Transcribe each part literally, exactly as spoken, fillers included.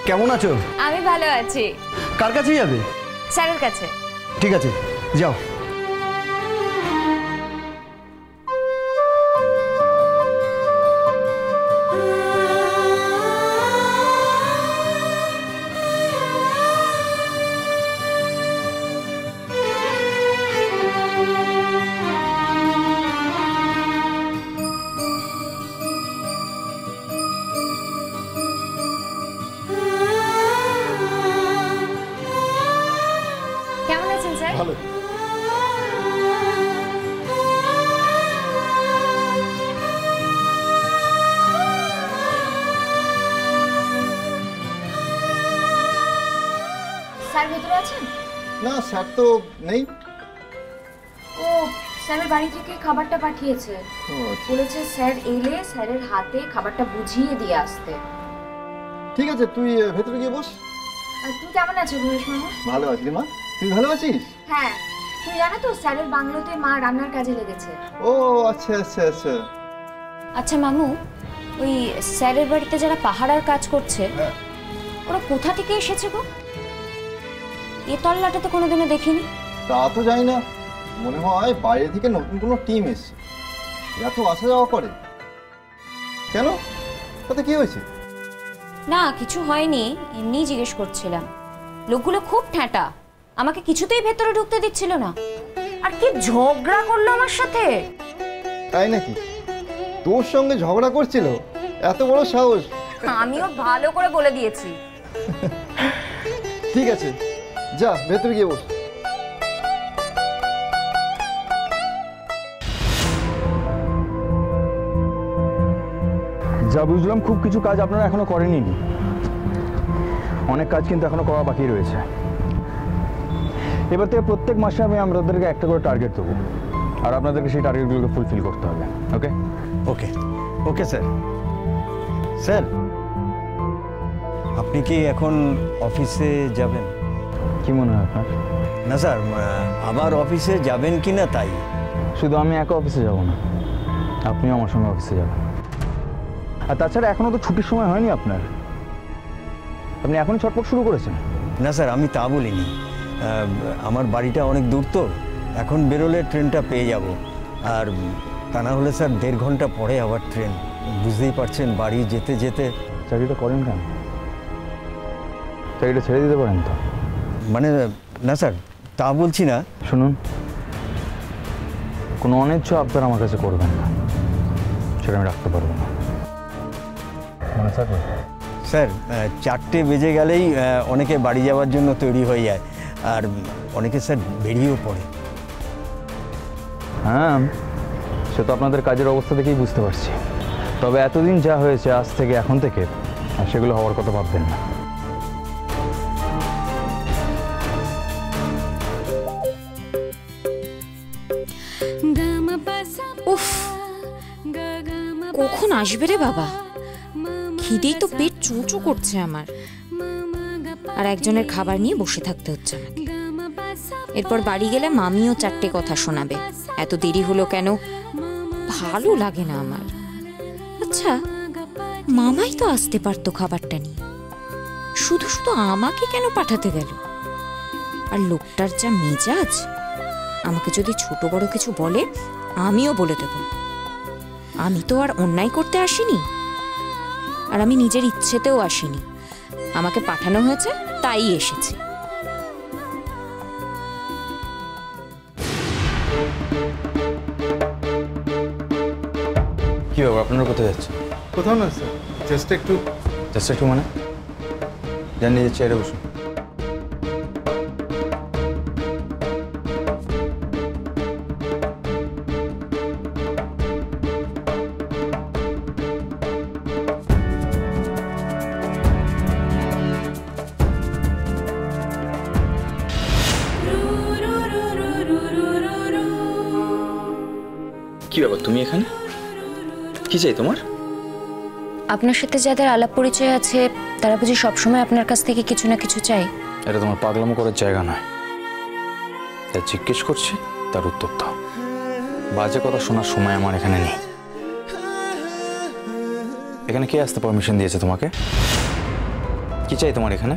কেমন আছো? আমি ভালো আছি। কার কাছে যাবে? স্যারের কাছে। ঠিক আছে, যাও। কেমন আছেন স্যার? ভালো। স্যার ভেতরে আছেন? না, স্যার তো নেই। ও স্যারের বাড়ি থেকে খাবারটা পাঠিয়েছে। বলেছে স্যার এলে স্যারের হাতে খাবারটা বুঝিয়ে দিয়ে আসতে। ঠিক আছে, তুই ভেতরে গিয়ে বস। আর তুমি কেমন আছো ঘোষ মামা? ভালো আছি রে মা, তুই ভালো আছিস? হ্যাঁ, তুমি জানো তো স্যারের বাংলোতে মা রান্নার কাজে লেগেছে। ও আচ্ছা আচ্ছা আচ্ছা। আচ্ছা মামু, ওই স্যারের বাড়িতে যারা পাহারার কাজ করছে ওরা কোথা থেকে এসেছে গো? এ তল্লাটা তো কোনোদিনও দেখিনি। তা তো জানি না, মনে হয় বাইরে থেকে নতুন কোনো টিম এসছে। এত আসা যাওয়া করে কেন? তাতে কি হয়েছে? না কিছু হয়নি, এমনিই জিজ্ঞেস করছিলাম। লোকগুলো খুব ঠ্যাঁটা, আমাকে কিছুতেই ভেতরে ঢুকতে দিচ্ছিল না। আর কি ঝগড়া করলো আমার সাথে। তাই নাকি? তোর সঙ্গে ঝগড়া করছিল? এত বড় সাহস! আমিও ভালো করে বলে দিয়েছি। ঠিক আছে, যা ভেতরে গিয়ে বস। যা বুঝলাম খুব কিছু কাজ আপনারা এখনো করেননি। অনেক কাজ কিন্তু এখনো করা বাকি রয়েছে। এবার থেকে প্রত্যেক মাসে আমি আপনাদেরকে একটা করে টার্গেট দেবো, আর আপনাদেরকে সেই টার্গেটগুলোকে ফুলফিল করতে হবে। ওকে ওকে ওকে স্যার। স্যার আপনি কি এখন অফিসে যাবেন? কি মনে হয় আপনার? না স্যার, আবার অফিসে যাবেন কি না তাই। শুধু আমি একা অফিসে যাব না, আপনিও আমার সঙ্গে অফিসে যাবেন। আর তাছাড়া এখনো তো ছুটির সময় হয়নি আপনার, আপনি এখনই ছটফট শুরু করেছেন। না স্যার, আমি তা বলিনি। আমার বাড়িটা অনেক দূর তো, এখন বেরোলে ট্রেনটা পেয়ে যাব। আর তা না হলে স্যার দেড় ঘন্টা পরে আবার ট্রেন, বুঝতেই পারছেন বাড়ি যেতে যেতে। চাকরিটা করেন কেন? চাকরিটা ছেড়ে দিতে পারেন তো। মানে না স্যার, তা বলছি না। শুনুন, কোনো অন্যায্য আবদার আমার কাছে করবেন না, সেটা আমি রাখতে পারবো না। মনে থাকবে? স্যার চারটে বেজে গেলেই অনেকে বাড়ি যাওয়ার জন্য তৈরি হয়ে যায়, আর অনেকে স্যার বেরিয়েও পড়ে। হ্যাঁ, সে তো আপনাদের কাজের অবস্থা দেখেই বুঝতে পারছি। তবে এতদিন যা হয়েছে আজ থেকে এখন থেকে আর সেগুলো হওয়ার কথা ভাববেন না। উফ, কখন আসবে রে বাবা? খিদেই তো পেট চুঁচু করছে আমার। আর একজনের খাবার নিয়ে বসে থাকতে হচ্ছে আমাকে। এরপর বাড়ি গেলে মামিও চারটে কথা শোনাবে, এত দেরি হলো কেন। ভালো লাগে না আমার। আচ্ছা, মামাই তো আসতে পারতো খাবারটা নিয়ে, শুধু শুধু আমাকে কেন পাঠাতে গেল? আর লোকটার যা মেজাজ, আমাকে যদি ছোট বড় কিছু বলে আমিও বলে দেব। আমি তো আর অন্যায় করতে আসিনি, আর আমি নিজের ইচ্ছেতেও আসিনি। আমাকে পাঠানো হয়েছে তাই এসেছি। কি ব্যাপার, আপনারা কোথায় যাচ্ছেন? কোথাও না স্যার, জাস্ট একটু। জাস্ট একটু মানে? যান নিজের চেয়ারে বসুন। কি ব্যাপার, তুমি এখানে? কি চাই তোমার? আপনার সাথে যাদের আলাপ পরিচয় আছে তারা বুঝি সবসময় আপনার কাছ থেকে কিছু না কিছু চাই? এটা তোমার পাগলামো করার জায়গা নয়। তাই জিজ্ঞেস করছি, তার উত্তর দাও। বাজে কথা শোনার সময় আমার এখানে নেই। এখানে কে আসতে পারমিশন দিয়েছে তোমাকে? কি চাই তোমার এখানে?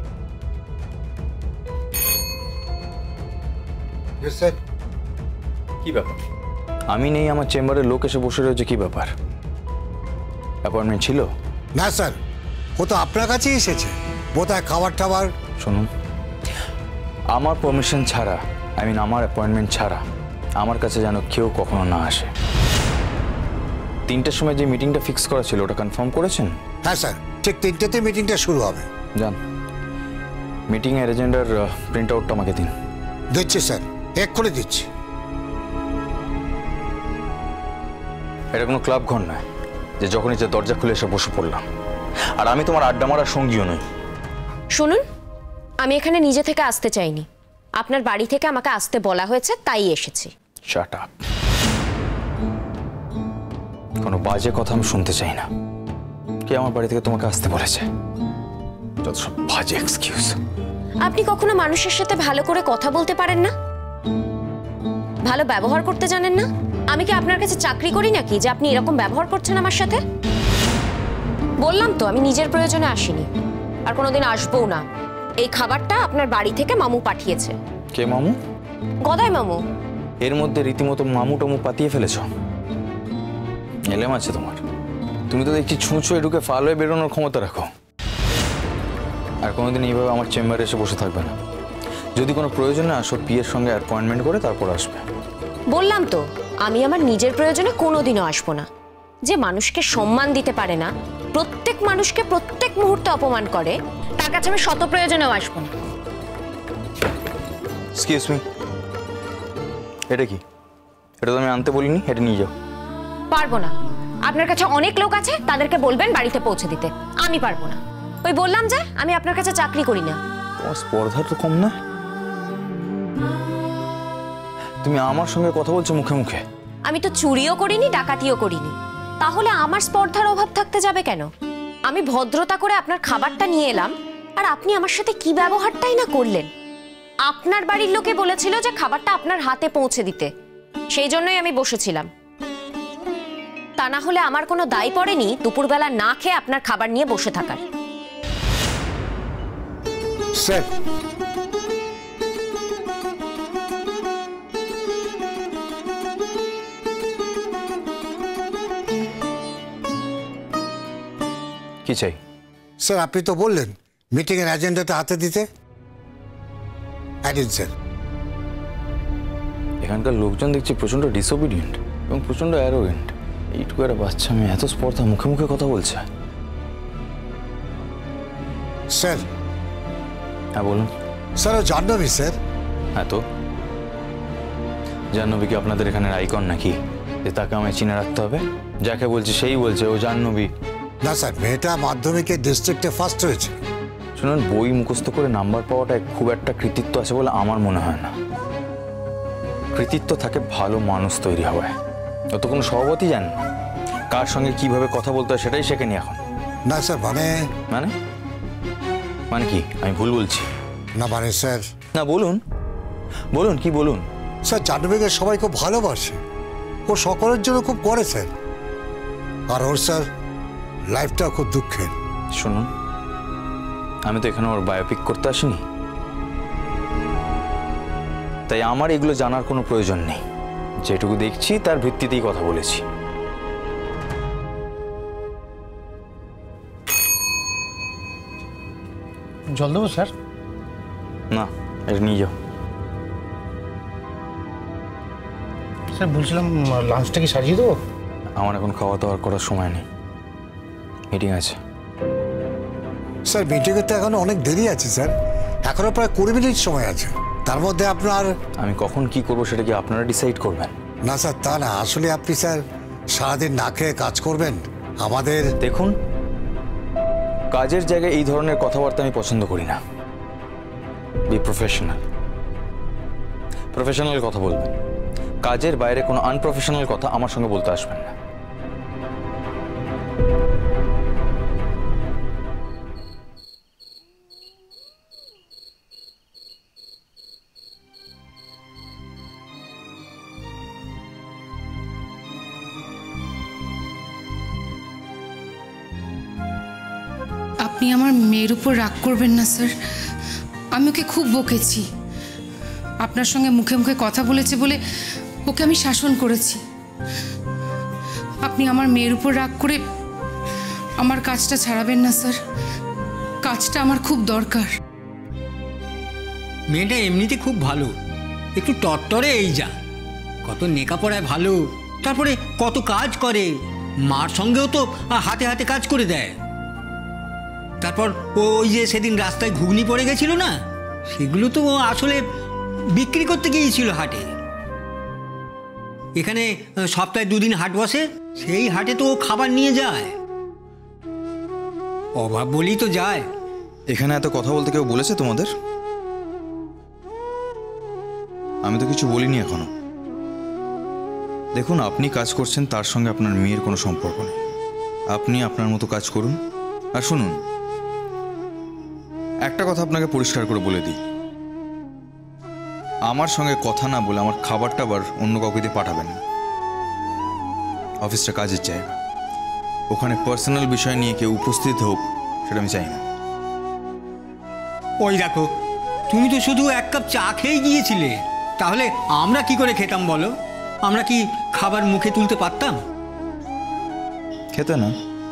স্যার কি ব্যাপার? আমি নেই, আমার চেম্বারে লোক এসে বসে রয়েছে, কি ব্যাপার? অ্যাপয়েন্টমেন্ট ছিল? না স্যার, ও তো আপনার কাছেই এসেছে, বোধহয় খাবার টাবার। শুনুন, আমার পারমিশন ছাড়া, আই মিন আমার অ্যাপয়েন্টমেন্ট ছাড়া আমার কাছে যেন কেউ কখনো না আসে। তিনটের সময় যে মিটিংটা ফিক্স করা ছিল ওটা কনফার্ম করেছেন? হ্যাঁ স্যার, ঠিক তিনটেতে মিটিংটা শুরু হবে। যান, মিটিংয়ের এজেন্ডার প্রিন্ট আউটটা আমাকে দিন। দিচ্ছি স্যার, এক করে দিচ্ছি। এটা কোনো ক্লাব ঘর নয় যে যখনই যে দরজা খুলে এসে বসে পড়লাম। আর আমি তোমার আড্ডা মারার সঙ্গীও নই। শুনুন, আমি এখানে নিজে থেকে আসতে চাইনি, আপনার বাড়ি থেকে আমাকে আসতে বলা হয়েছে, তাই এসেছি। Shut up. কোনো বাজে কথা আমি শুনতে চাই না। কে আমার বাড়ি থেকে তোমাকে আসতে বলেছে? যত সব বাজে এক্সকিউজ। আপনি কখনো মানুষের সাথে ভালো করে কথা বলতে পারেন না? ভালো ব্যবহার করতে জানেন না? আমি কি আপনার কাছে চাকরি করি নাকি যে আপনি এরকম ব্যবহার করছেন আমার সাথে? বললাম তো আমি নিজের প্রয়োজনে আসিনি, আর কোনোদিন আসবো না। এই খাবারটা আপনার বাড়ি থেকে মামু পাঠিয়েছে। কে মামু? গদাই মামু। এর মধ্যে রীতিমতো মামু টামু পাতিয়ে ফেলেছ। এলেম আছে তোমার। তুমি তো দেখছি ছুঁচো ঢুকে ফাল হয়ে বেরোনোর ক্ষমতা রাখো। আর কোনোদিন এইভাবে আমার চেম্বারে এসে বসে থাকবে না। যদি কোনো প্রয়োজনে আসো, পিয়ের সঙ্গে অ্যাপয়েন্টমেন্ট করে তারপর আসবে। বললাম তো আমি আমার নিজের প্রয়োজনে কোনোদিনও আসবো না। যে মানুষকে সম্মান দিতে পারে না, প্রত্যেক মানুষকে প্রত্যেক মুহূর্তে অপমান করে, তার কাছে আমি শত প্রয়োজনেও আসবো না। এক্সকিউজ মি, এটা কি? এটা তো আমি আনতে বলিনি, এটা নিয়ে যাও। পারবো না। আপনার কাছে অনেক লোক আছে, তাদেরকে বলবেন বাড়িতে পৌঁছে দিতে। আমি পারবো না। ওই বললাম যে আমি আপনার কাছে চাকরি করি না। তোমার স্পর্ধা তো কম না। তুমি আমার সঙ্গে কথা বলছো মুখে মুখে। আমি তো চুরিও করিনি, ডাকাতিও করিনি, তাহলে আমার স্পর্ধার অভাব থাকতে যাবে কেন? আমি ভদ্রতা করে আপনার খাবারটা নিয়ে এলাম, আর আপনি আমার সাথে কি ব্যবহারটাই না করলেন। আপনার বাড়ির লোকে বলেছিল যে খাবারটা আপনার হাতে পৌঁছে দিতে, সেই জন্যই আমি বসেছিলাম। তা না হলে আমার কোনো দায় পড়েনি দুপুরবেলা না খেয়ে আপনার খাবার নিয়ে বসে থাকার। স্যার, কি চাই? স্যার আপনি তো বললেন মিটিংয়ের এজেন্ডাটা হাতে দিতে। অ্যাডিন স্যার। এখানকার লোকজন দেখছি প্রচন্ড ডিসোবিডিয়েন্ট এবং প্রচন্ড অ্যারোগেন্ট। এইটুকু একটা বাচ্চা মেয়ে এত স্পর্ধা, মুখে মুখে কথা বলছে। স্যার। হ্যাঁ বলুন। স্যার ও জাহ্নবী স্যার। হ্যাঁ তো জাহ্নবী কি আপনাদের এখানের আইকন নাকি যে তাকে আমায় চিনে রাখতে হবে? যাকে বলছে সেই বলছে ও জাহ্নবী। না স্যার, মেয়েটা মাধ্যমিকে ডিস্ট্রিক্টে ফার্স্ট হয়েছে। শুনুন, বই মুখস্থ করে নাম্বার পাওয়াটা খুব একটা কৃতিত্ব আছে বলে আমার মনে হয় না। কৃতিত্ব থাকে ভালো মানুষ তৈরি হওয়ায়। ও তো কোনো সভাপতি জানেন না, কার সঙ্গে কিভাবে কথা বলতে হয় সেটাই শেখেনি এখন। না স্যার, মানে মানে মানে কি? আমি ভুল বলছি? না মানে স্যার। না বলুন, বলুন কি বলুন। স্যার জাহ্নবীকে সবাই খুব ভালোবাসে, ও সকলের জন্য খুব করে স্যার। আর ওর স্যার লাইফটা খুব দুঃখের। শুনুন, আমি তো এখানে ওর বায়োপিক করতে আসিনি, তাই আমার এগুলো জানার কোনো প্রয়োজন নেই। যেটুকু দেখছি তার ভিত্তিতেই কথা বলেছি। জল দেবো স্যার? না, এটা নিয়ে যাও। স্যার বলছিলাম লাঞ্চটা কি সাজিয়ে দেবো? আমার এখন খাওয়া দাওয়ার করার সময় নেই, মিটিং আছে। স্যার মিটিংয়ের তো এখনো অনেক দেরি আছে স্যার, এখনো প্রায় কুড়ি মিনিট সময় আছে। তার মধ্যে আপনার। আমি কখন কি করবো সেটা কি আপনারা ডিসাইড করবেন? না স্যার তা না, আসলে আপনি স্যার সারাদিন না খেয়ে কাজ করবেন আমাদের। দেখুন, কাজের জায়গায় এই ধরনের কথাবার্তা আমি পছন্দ করি না। Be professional. প্রফেশনাল কথা বলবেন, কাজের বাইরে কোনো আনপ্রফেশনাল কথা আমার সঙ্গে বলতে আসবেন না। আপনি আমার মেয়ের উপর রাগ করবেন না স্যার। আমি ওকে খুব বকেছি, আপনার সঙ্গে মুখে মুখে কথা বলেছে বলে ওকে আমি শাসন করেছি। আপনি আমার মেয়ের উপর রাগ করে আমার কাজটা ছাড়াবেন না স্যার, কাজটা আমার খুব দরকার। মেয়েটা এমনিতে খুব ভালো, একটু টরটরে এই যা, কত নেকাপড়ায় ভালো, তারপরে কত কাজ করে, মার সঙ্গেও তো হাতে হাতে কাজ করে দেয়। তারপর ও ওই যে সেদিন রাস্তায় ঘুগনি পড়ে গেছিল না, সেগুলো তো ও আসলে বিক্রি করতে গিয়েছিল হাটে। এখানে সপ্তাহে দুদিন হাট বসে, সেই হাটে তো ও খাবার নিয়ে যায়। অভাব বলেই তো যায়। এখানে এত কথা বলতে কেউ বলেছে তোমাদের? আমি তো কিছু বলিনি এখনো। দেখুন, আপনি কাজ করছেন, তার সঙ্গে আপনার মেয়ের কোনো সম্পর্ক নেই। আপনি আপনার মতো কাজ করুন। আর শুনুন, একটা কথা আপনাকে পরিষ্কার করে বলে দিই, আমার সঙ্গে কথা না বলে আমার খাবার টাবার অন্য কাউকে দিয়ে পাঠাবেন না। অফিসটা কাজের জায়গা, ওখানে পার্সোনাল বিষয় নিয়ে কেউ উপস্থিত হোক সেটা আমি চাই না। ওই দেখো, তুমি তো শুধু এক কাপ চা খেয়ে গিয়েছিলে, তাহলে আমরা কি করে খেতাম বলো? আমরা কি খাবার মুখে তুলতে পারতাম? খেতে না।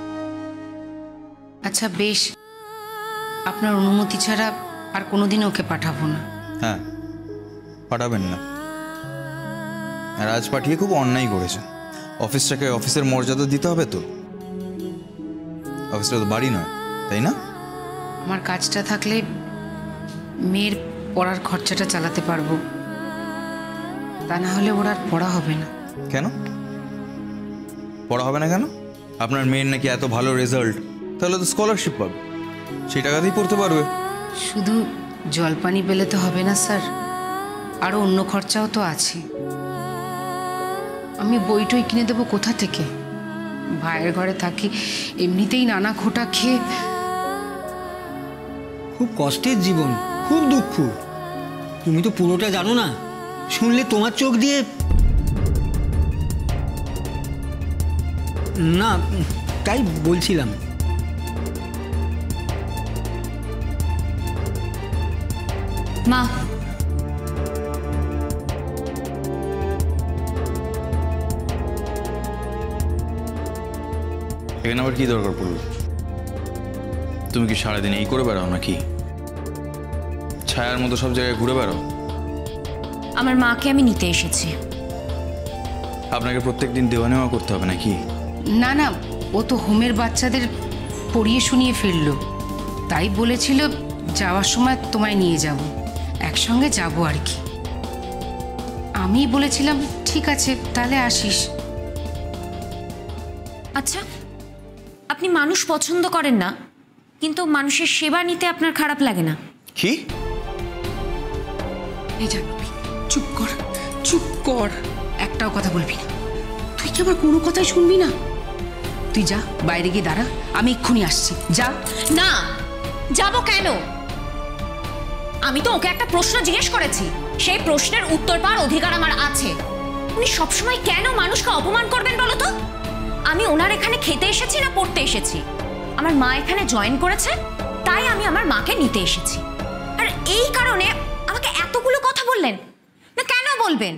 আচ্ছা বেশ, আপনার অনুমতি ছাড়া আর কোনোদিন ওকে পাঠাবো না। হ্যাঁ, পাঠাবেন না। আর আজ পাঠিয়ে খুব অন্যায় করেছেন। অফিসটাকে অফিসের মর্যাদা দিতে হবে তো। অফিসটা তো বাড়ি নয়, তাই না? আমার কাজটা থাকলে মেয়ের পড়ার খরচাটা চালাতে পারবো, তা না হলে ওর আর পড়া হবে না। কেন পড়া হবে না? কেন? আপনার মেয়ের নাকি এত ভালো রেজাল্ট, তাহলে তো স্কলারশিপ পাবে, সেই টাকাতেই পড়তে পারবে। শুধু জলপানি পেলে তো হবে না স্যার, আরও অন্য খরচাও তো আছে। আমি বইটই কিনে দেবো কোথা থেকে? ভাইয়ের ঘরে থাকি, এমনিতেই নানা খোটা খেয়ে। খুব কষ্টের জীবন, খুব দুঃখ। তুমি তো পুরোটা জানো না, শুনলে তোমার চোখ দিয়ে না, তাই বলছিলাম। মা, এখানে আবার কি দরকার পড়লো? তুমি কি সারাদিন এই করে বেড়াও নাকি? ছায়ার মতো সব জায়গায় ঘুরে বেড়াও? আমার মাকে আমি নিতে এসেছি। আপনাকে প্রত্যেকদিন দেওয়া নেওয়া করতে হবে নাকি? না না, ও তো হোমের বাচ্চাদের পড়িয়ে শুনিয়ে ফেললো, তাই বলেছিল যাওয়ার সময় তোমায় নিয়ে যাব, একসঙ্গে যাব আর কি। আমি বলেছিলাম ঠিক আছে তাহলে আসিস। আচ্ছা, আপনি মানুষ পছন্দ করেন না, কিন্তু মানুষের সেবা নিতে আপনার খারাপ লাগে না? কি? এই জানবি, চুপ কর, চুপ কর, একটাও কথা বলবি না। তুই কি আবার কোনো কথাই শুনবি না? তুই যা, বাইরে গিয়ে দাঁড়া, আমি এক্ষুনি আসছি, যা। না, যাব কেন? আমি তো ওকে একটা প্রশ্ন জিজ্ঞেস করেছি, সেই প্রশ্নের উত্তর পাওয়ার অধিকার আমার আছে। উনি সবসময় কেন মানুষকে অপমান করবেন বলো তো? আমি ওনার এখানে খেতে এসেছি না পড়তে এসেছি? আমার মা এখানে জয়েন করেছে, তাই আমি আমার মাকে নিতে এসেছি। আর এই কারণে আমাকে এতগুলো কথা বললেন না, কেন বলবেন?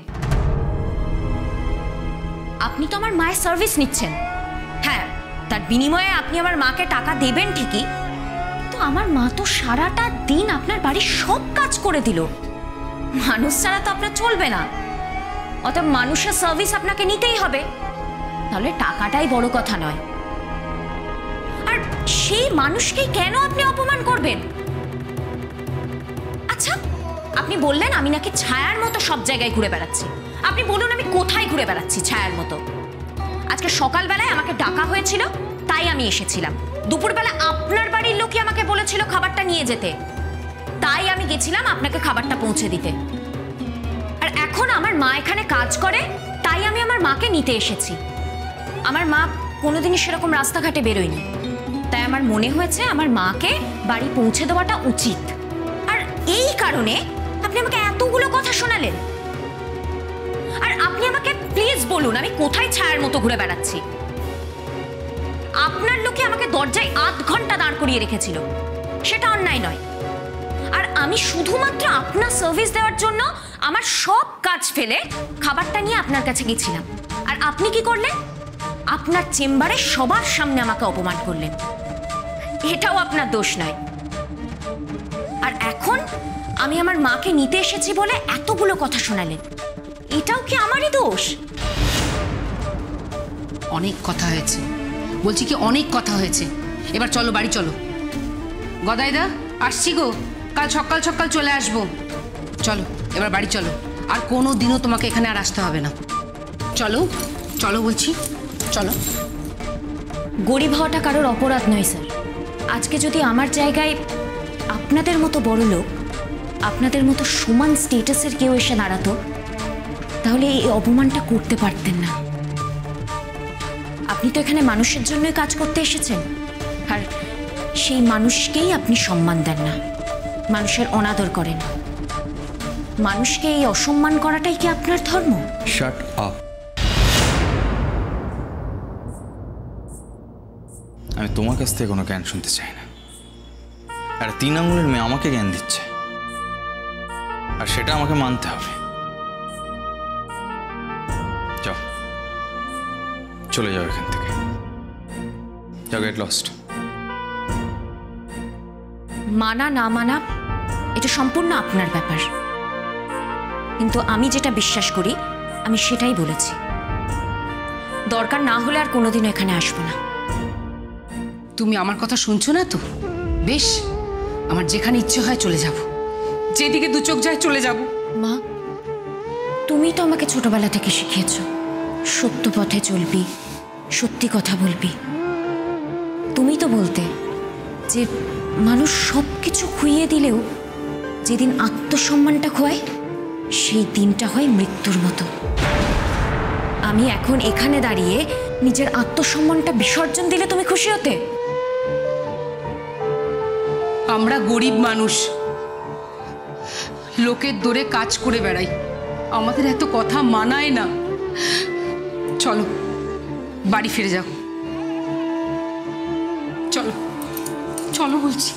আপনি তো আমার মায়ের সার্ভিস নিচ্ছেন, হ্যাঁ, তার বিনিময়ে আপনি আমার মাকে টাকা দেবেন ঠিকই, কিন্তু আমার মা তো সারাটা দিন আপনার বাড়ির সব কাজ করে দিল। মানুষ ছাড়া তো আপনার চলবে না, অতএব মানুষের সার্ভিস আপনাকে নিতেই হবে, তাহলে টাকাটাই বড় কথা নয়। আর সেই মানুষকে কেন আপনি অপমান করবেন? আচ্ছা, আপনি বললেন আমি নাকি ছায়ার মতো সব জায়গায় ঘুরে বেড়াচ্ছি। আপনি বলুন আমি কোথায় ঘুরে বেড়াচ্ছি ছায়ার মতো? আজকে সকালবেলায় আমাকে ডাকা হয়েছিল, তাই আমি এসেছিলাম। দুপুরবেলা আপনার বাড়ির লোকই আমাকে বলেছিল খাবারটা নিয়ে যেতে, তাই আমি গেছিলাম আপনাকে খাবারটা পৌঁছে দিতে। আর এখন আমার মা এখানে কাজ করে, তাই আমি আমার মাকে নিতে এসেছি। আমার মা কোনোদিনই সেরকম রাস্তাঘাটে বেরোয়নি, তাই আমার মনে হয়েছে আমার মাকে বাড়ি পৌঁছে দেওয়াটা উচিত। আর এই কারণে আপনি আমাকে এতগুলো কথা শোনালেন। আর আপনি আমাকে প্লিজ বলুন আমি কোথায় ছায়ার মতো ঘুরে বেড়াচ্ছি? আপনার লোকে আমাকে দরজায় আধ ঘন্টা দাঁড় করিয়ে রেখেছিল, সেটা অন্যায় নয়। আর আমি শুধুমাত্র আপনার সার্ভিস দেওয়ার জন্য আমার সব কাজ ফেলে খাবারটা নিয়ে আপনার কাছে গেছিলাম। আর আপনি কি করলেন? আপনার চেম্বারে সবার সামনে আমাকে অপমান করলেন। এটাও আপনার দোষ নয়। আর এখন আমি আমার মাকে নিতে এসেছি বলে এতগুলো কথা শোনালেন, এটাও কি আমারই দোষ? অনেক কথা হয়েছে, বলছি কি অনেক কথা হয়েছে। এবার চলো বাড়ি চলো। গদাইদা আসছি গো, কাল সকাল সকাল চলে আসবো। চলো এবার বাড়ি চলো, আর কোনো দিনও তোমাকে এখানে আর আসতে হবে না। চলো চলো বলছি, চলো। গরিব হওয়াটা কারোর অপরাধ নয় স্যার। আজকে যদি আমার জায়গায় আপনাদের মতো বড় লোক, আপনাদের মতো সমান স্টেটাসের কেউ এসে দাঁড়াতো, তাহলে এই অপমানটা করতে পারতেন না। আপনি তো এখানে মানুষের জন্যই কাজ করতে এসেছেন, আর সেই মানুষকেই আপনি সম্মান দেন না, মানুষের অনাদর করেন। মানুষকে এই অসম্মান করাটাই কি আপনার ধর্ম? Shut up. আমি তোমার কাছ থেকে কোনো জ্ঞান শুনতে চাই না। আর তিন আঙুলের মেয়ে আমাকে জ্ঞান দিচ্ছে, আর সেটা আমাকে মানতে হবে। যাও, চলে যাও এখান থেকে। যাও, গেট লস্ট। মানা না মানা এটা সম্পূর্ণ আপনার ব্যাপার, কিন্তু আমি যেটা বিশ্বাস করি আমি সেটাই বলেছি। দরকার না হলে আর কোনোদিন এখানে আসবো না। তুমি আমার কথা শুনছো না তো? বেশ, আমার যেখানে ইচ্ছে হয় চলে যাব, যেদিকে দু চোখ যায় চলে যাব। মা, তুমি তো আমাকে ছোটবেলা থেকে শিখিয়েছ সত্য পথে চলবি, সত্যি কথা বলবি। তুমি তো বলতে যে মানুষ সব কিছু খুইয়ে দিলেও যেদিন আত্মসম্মানটা খোয় সেই দিনটা হয় মৃত্যুর মতো। আমি এখন এখানে দাঁড়িয়ে নিজের আত্মসম্মানটা বিসর্জন দিলে তুমি খুশি হতে? আমরা গরিব মানুষ, লোকের দৌড়ে কাজ করে বেড়াই, আমাদের এত কথা মানায় না। চলো বাড়ি ফিরে যাও, চলো চলো বলছি।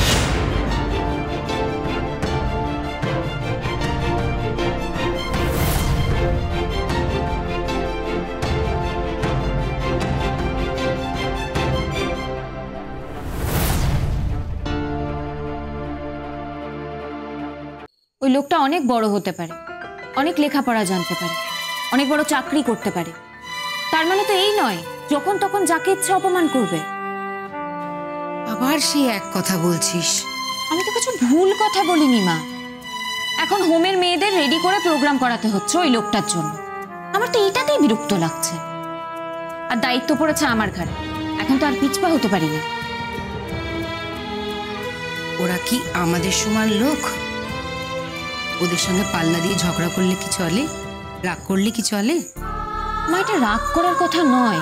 ওই লোকটা অনেক বড় হতে পারে, অনেক লেখাপড়া জানতে পারে, অনেক বড় চাকরি করতে পারে। তার মানে তো এই নয় যখন তখন যাকে ইচ্ছে অপমান করবে। আবার সেই এক কথা বলছিস? আমি তো কিছু ভুল কথা বলিনি মা। এখন হোমের মেয়েদের রেডি করে প্রোগ্রাম করাতে হচ্ছে ওই লোকটার জন্য। আমার তো এটাতেই বিরক্ত লাগছে। আর দায়িত্ব পড়েছে আমার ঘাড়ে, এখন তো আর পিছপা হতে পারি না। ওরা কি আমাদের সমান লোক? ওদের সঙ্গে পাল্লা দিয়ে ঝগড়া করলে কি চলে? রাগ করলে কি চলে? মা, এটা রাগ করার কথা নয়।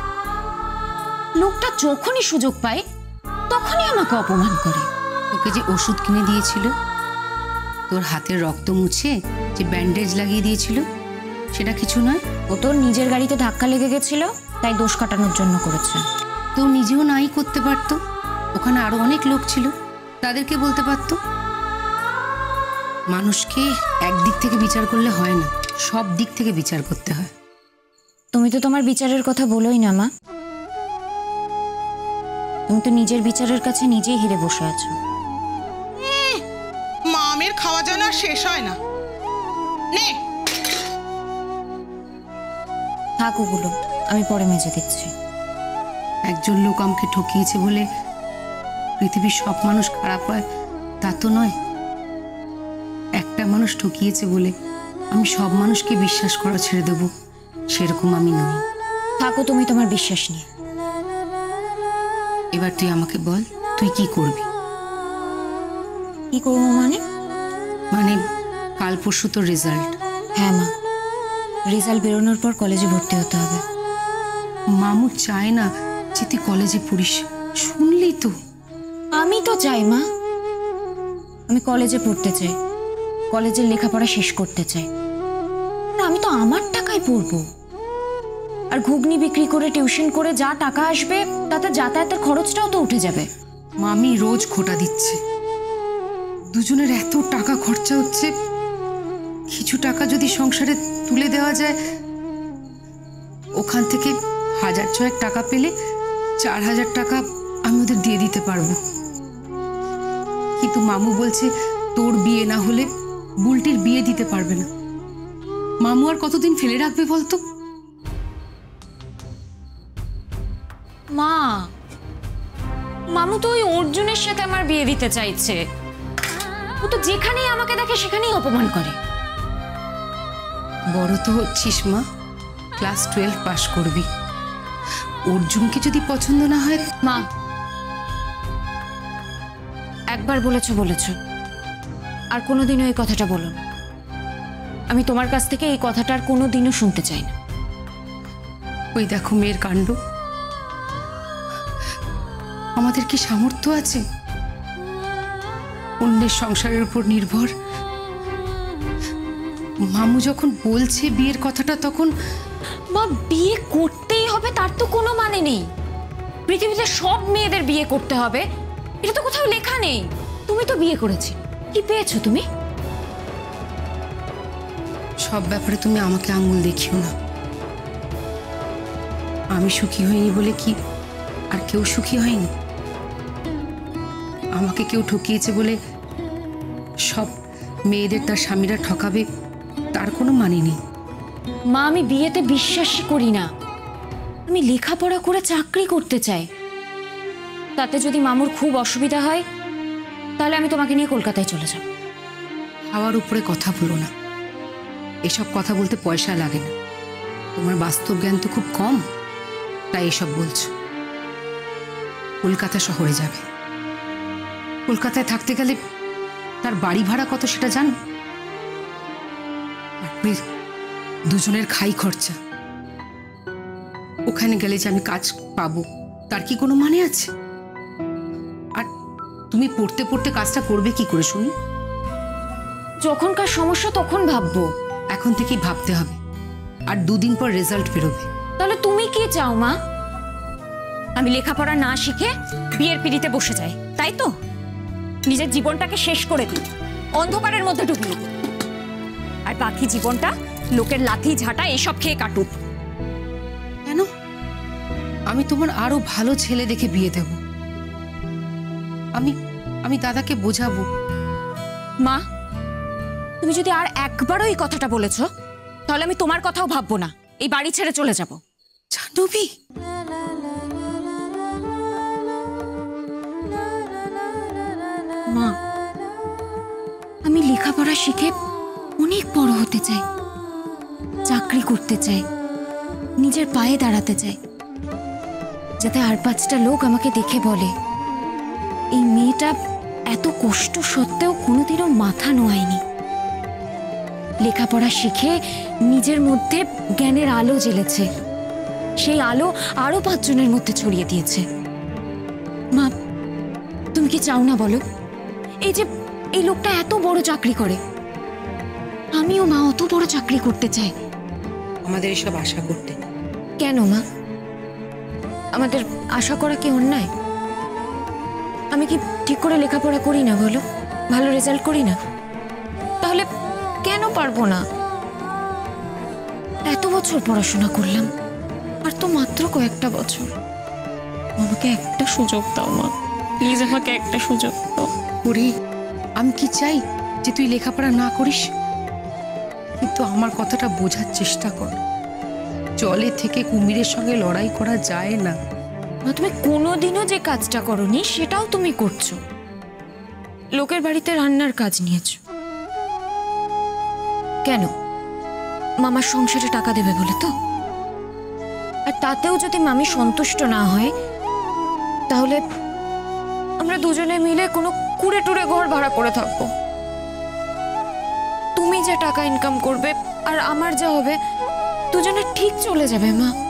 লোকটা যখনই সুযোগ পায় তখনই আমাকে অপমান করে। তোকে যে ওষুধ কিনে দিয়েছিল, তোর হাতের রক্ত মুছে যে ব্যান্ডেজ লাগিয়ে দিয়েছিল, সেটা কিছু নয়? ও তোর নিজের গাড়িতে ধাক্কা লেগে গেছিল, তাই দোষ কাটানোর জন্য করেছে। তো নিজেও নাই করতে পারতো, ওখানে আরো অনেক লোক ছিল, তাদেরকে বলতে পারতো। মানুষকে একদিক থেকে বিচার করলে হয় না, সব দিক থেকে বিচার করতে হয়। তুমি তো তোমার বিচারের কথা বলোই না মা। তুমি তো নিজের বিচারের কাছে নিজেই হেরে বসে আছো। মামের খাওয়া যেন আর শেষ হয় না। নে থাক ওগুলো, আমি পরে মেজে দিচ্ছি। একজন লোক আমাকে ঠকিয়েছে বলে পৃথিবীর সব মানুষ খারাপ হয় তা তো নয়। একটা মানুষ ঠকিয়েছে বলে আমি সব মানুষকে বিশ্বাস করা ছেড়ে দেব, সেরকম আমি নই। থাকো তুমি তোমার বিশ্বাস নিয়ে। এবার তুই আমাকে বল, তুই কি করবি? কি করবো মানে? মানে কাল পরশু তোর রেজাল্ট। হ্যাঁ মা, রেজাল্ট বেরোনোর পর কলেজে ভর্তি হতে হবে। মামু চায় না যে তুই কলেজে পড়িস, শুনলি তো? আমি তো চাই মা, আমি কলেজে পড়তে চাই, কলেজের লেখাপড়া শেষ করতে চাই। আমি তো আমার টাকায় পড়বো। আর ঘুগনি বিক্রি করে টিউশন করে যা টাকা আসবে তাতে যাতায়াতের খরচটাও তো উঠে যাবে। মামি রোজ খোটা দিচ্ছে, দুজনের এত টাকা খরচা হচ্ছে, কিছু টাকা যদি সংসারে তুলে দেওয়া যায়, ওখান থেকে হাজার ছয়েক টাকা পেলে চার হাজার টাকা আমি ওদের দিয়ে দিতে পারবো। কিন্তু মামু বলছে তোর বিয়ে না হলে বুলটির বিয়ে দিতে পারবে না। মামু আর কতদিন ফেলে রাখবে বলতো? মা, মামু তো ওই অর্জুনের সাথে আমার বিয়ে দিতে চাইছে। ও তো যেখানেই আমাকে দেখে সেখানেই অপমান করে। বড় তো হচ্ছিস মা, ক্লাস টুয়েলভ পাশ করবি, অর্জুনকে যদি পছন্দ না হয়। মা, একবার বলেছো বলেছো, আর কোনোদিনও এই কথাটা বলো না। আমি তোমার কাছ থেকে এই কথাটা আর কোনোদিনও শুনতে চাই না। ওই দেখো মেয়ের কাণ্ড। আমাদের কি সামর্থ্য আছে অন্যের সংসারের উপর নির্ভর? মামু যখন বলছে বিয়ের কথাটা, তখন মা, বিয়ে করতেই হবে তার তো কোনো মানে নেই। পৃথিবীতে সব মেয়েদের বিয়ে করতে হবে এটা তো কোথাও লেখা নেই। তুমি তো বিয়ে করেছি, কি পেয়েছো তুমি? সব ব্যাপারে তুমি আমাকে আঙুল দেখিও না। আমি সুখী হইনি বলে কি আর কেউ সুখী হয়নি? আমাকে কেউ ঠকিয়েছে বলে সব মেয়েদের তার স্বামীরা ঠকাবে তার কোনো মানে নেই। মা, আমি বিয়েতে বিশ্বাসই করি না। আমি লেখাপড়া করে চাকরি করতে চাই। তাতে যদি মামুর খুব অসুবিধা হয় তাহলে আমি তোমাকে নিয়ে কলকাতায় চলে যাব। হাওয়ার উপরে কথা বলো না, এসব কথা বলতে পয়সা লাগে না। তোমার বাস্তব জ্ঞান তো খুব কম, তাই এসব বলছো। কলকাতা শহরে যাবে, কলকাতায় থাকতে গেলে তার বাড়ি ভাড়া কত সেটা জানো? আপনি দুজনের খাই খরচা। ওখানে গেলে যে আমি কাজ পাবো তার কি কোনো মানে আছে? আর তুমি পড়তে পড়তে কাজটা করবে কি করে শুনি? যখনকার সমস্যা তখন ভাববো। এখন থেকেই ভাবতে হবে, আর দুদিন পর রেজাল্ট বেরোবে। তাহলে তুমি কি চাও মা? আমি লেখাপড়া না শিখে বিয়ের পিড়িতে বসে যাই, তাই তো? নিজের জীবনটাকে শেষ করে দিই, অন্ধকারের মধ্যে ঢুকিয়ে দিই, আর বাকি জীবনটা লোকের লাথি ঝাঁটা এসব খেয়ে কাটুক। কেন? আমি তোমার আরো ভালো ছেলে দেখে বিয়ে দেব। আমি আমি দাদাকে বোঝাবো। মা, তুমি যদি আর একবারও এই কথাটা বলেছো তাহলে আমি তোমার কথাও ভাববো না, এই বাড়ি ছেড়ে চলে যাব। জাহ্নবী, মা, আমি লেখাপড়া শিখে অনেক বড় হতে চাই, চাকরি করতে চাই, নিজের পায়ে দাঁড়াতে চাই, যাতে আর পাঁচটা লোক আমাকে দেখে বলে এই মেয়েটা এত কষ্ট সত্ত্বেও কোনোদিনও মাথা নোয়ায়নি। লেখাপড়া শিখে নিজের মধ্যে জ্ঞানের আলো জ্বেলেছে, সেই আলো আরো পাঁচজনের মধ্যে ছড়িয়ে দিয়েছে। মা, তুমি কি চাও না বলো? এই যে এই লোকটা এত বড় চাকরি করে, আমিও মা অত বড় চাকরি করতে চাই। আমাদের এসব আশা করতে কেন মা? আমাদের আশা করা কি অন্যায়? আমি কি ঠিক করে লেখাপড়া করি না বলো? ভালো রেজাল্ট করি না? তাহলে কেন পারবো না? এত বছর পড়াশোনা করলাম, আর তো মাত্র কয়েকটা বছর। আমাকে একটা সুযোগ দাও মা, প্লিজ আমাকে একটা সুযোগ দাও। ওরে, আমি কি চাই যে তুই লেখাপড়া না করিস? কিন্তু আমার কথাটা বোঝার চেষ্টা কর। জলে থেকে কুমিরের সঙ্গে লড়াই করা যায় না। মা, তুমি কোনোদিনও যে কাজটা করোনি সেটাও তুমি করছো। লোকের বাড়িতে রান্নার কাজ নিয়েছো কেন? মামার সংসারে টাকা দেবে বলে তো? আর তাতেও যদি মামি সন্তুষ্ট না হয় তাহলে আমরা দুজনে মিলে কোনো কুড়ে টুড়ে ঘর ভাড়া করে থাকবো। তুমি যে টাকা ইনকাম করবে আর আমার যা হবে দুজনে ঠিক চলে যাবে মা।